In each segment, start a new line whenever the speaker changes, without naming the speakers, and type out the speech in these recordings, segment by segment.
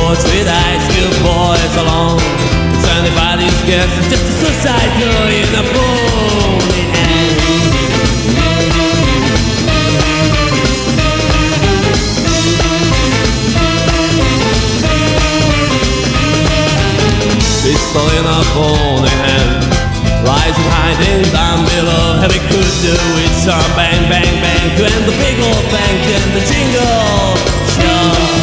boys with ice cube boys along. It's anybody's guess, it's just a suicide door in a bony hand. Pistol in a bony hand, rising hiding down below. Heavy could do it some bang bang bang to end the big old bank and the jingle show.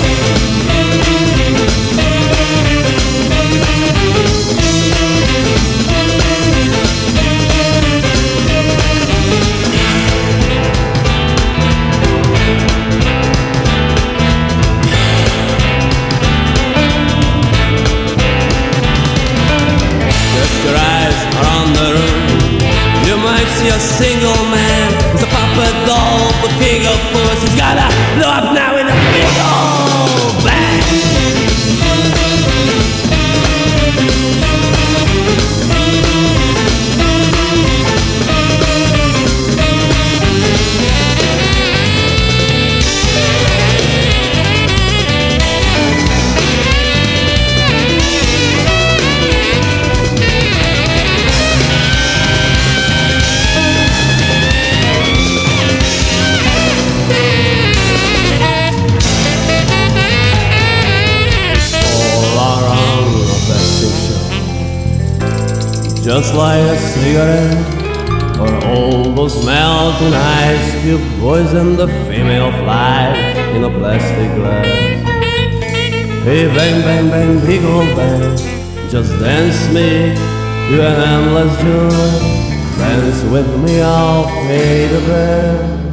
See a single man with a puppet doll, the pig of force. He's gotta blow up now in a big old bang. Just like a cigarette, or all those melting ice cube boys and the female flies in a plastic glass. Hey, bang, bang, bang, big old bang, just dance me to an endless joy. Dance with me, I'll pay the rent.